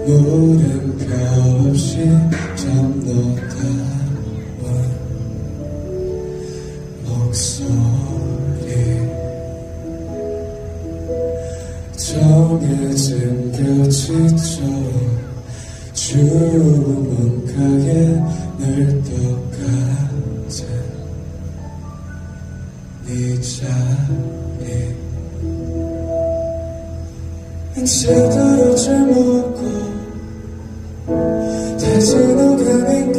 물음표 없이 잠들다운 목소리 정해진 곁이처럼 주문가에 늘 똑같은 네 자리 제대로 잘 먹고 다시 녹으니까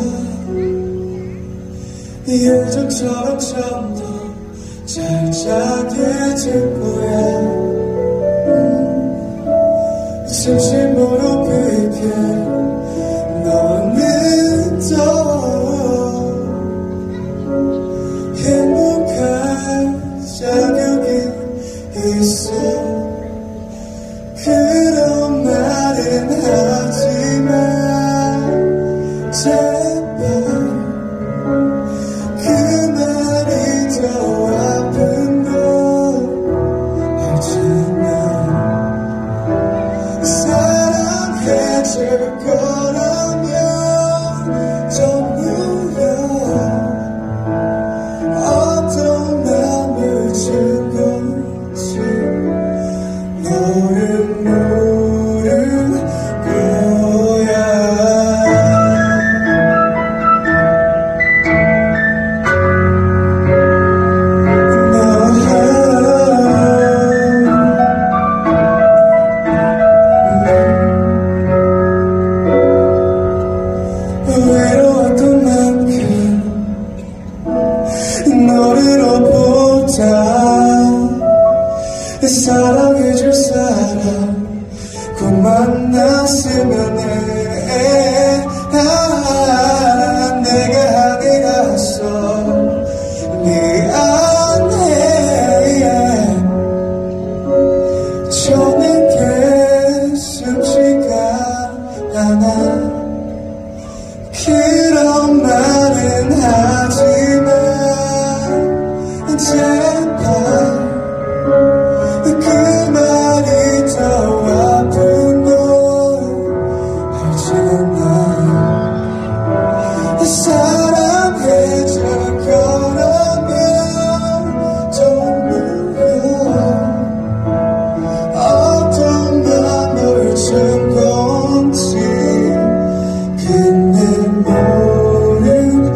요즘처럼 좀 더 잘 자게 될 거야 진심으로 빌게 너는 더 행복할 자격이 있어 그런 말은 하지마 제발 그 말이 더 아픈 걸 알잖아 사랑해줄 거라면 좀 누려 어떤 맘을 준 건지 너를 모를 거야 외로웠던 만큼 너를 보다 사랑해줄 사람 꼭 만났으면 해 내가 아니라서 미안해 전에게 숨지가 않아 그런 말은 하지마 제발 그 말이 더 아픈 걸 알잖아 사랑해줄 거라면 좀 누려 어떤 맘을 준 건지 근데 모른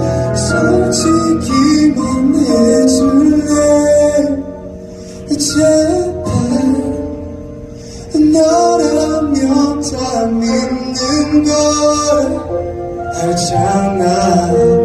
솔직히만 해줄래 제발 너라면 다 믿는 걸 알잖아